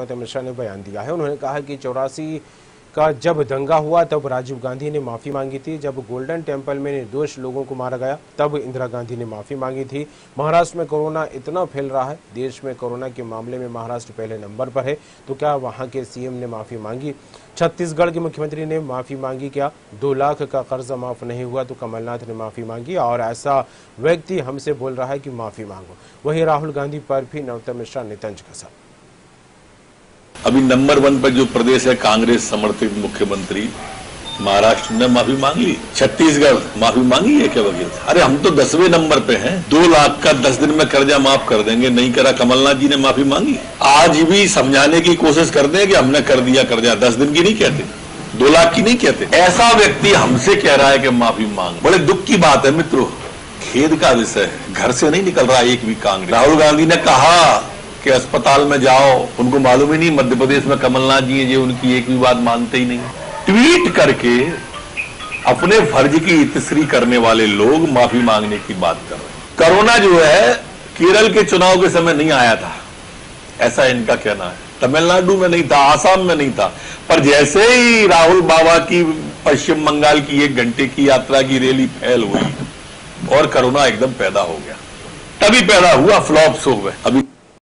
अमित शाह ने बयान दिया है। उन्होंने कहा कि 84 का जब दंगा हुआ तब राजीव गांधी ने माफी मांगी थी। जब गोल्डन टेम्पल में निर्दोष लोगों को मारा गया तब इंदिरा गांधी ने माफी मांगी थी। महाराष्ट्र में कोरोना इतना फैल रहा है, देश में कोरोना के मामले में महाराष्ट्र पहले नंबर पर है, तो क्या वहां के सीएम ने माफी मांगी? छत्तीसगढ़ के मुख्यमंत्री ने माफी मांगी क्या? 2 लाख का कर्जा माफ नहीं हुआ तो कमलनाथ ने माफी मांगी और ऐसा व्यक्ति हमसे बोल रहा है कि माफी मांगो। वहीं राहुल गांधी पर भी नरोत्तम मिश्रा ने तंज कसा। अभी नंबर 1 पर जो प्रदेश है कांग्रेस समर्थित मुख्यमंत्री, महाराष्ट्र ने माफी मांग ली, छत्तीसगढ़ माफी मांगी है क्या वकील? अरे हम तो 10वें नंबर पे हैं। 2 लाख का 10 दिन में कर्जा माफ कर देंगे, नहीं करा कमलनाथ जी ने माफी मांगी। आज भी समझाने की कोशिश करते हैं कि हमने कर दिया कर्जा, 10 दिन की नहीं कहते, 2 लाख की नहीं कहते। ऐसा व्यक्ति हमसे कह रहा है कि माफी मांग, बड़े दुख की बात है मित्रों, खेद का विषय है। घर से नहीं निकल रहा एक भी कांग्रेस। राहुल गांधी ने कहा कि अस्पताल में जाओ, उनको मालूम ही नहीं मध्य प्रदेश में कमलनाथ जी हैं, जो उनकी एक भी बात मानते ही नहीं। ट्वीट करके अपने फर्ज की इतिश्री करने वाले लोग माफी मांगने की बात कर रहे हैं। कोरोना जो है केरल के चुनाव के समय नहीं आया था, ऐसा इनका कहना है। तमिलनाडु में नहीं था, आसाम में नहीं था, पर जैसे ही राहुल बाबा की पश्चिम बंगाल की 1 घंटे की यात्रा की रैली फैल हुई और कोरोना एकदम पैदा हो गया, तभी पैदा हुआ, फ्लॉप्स हो गए। अभी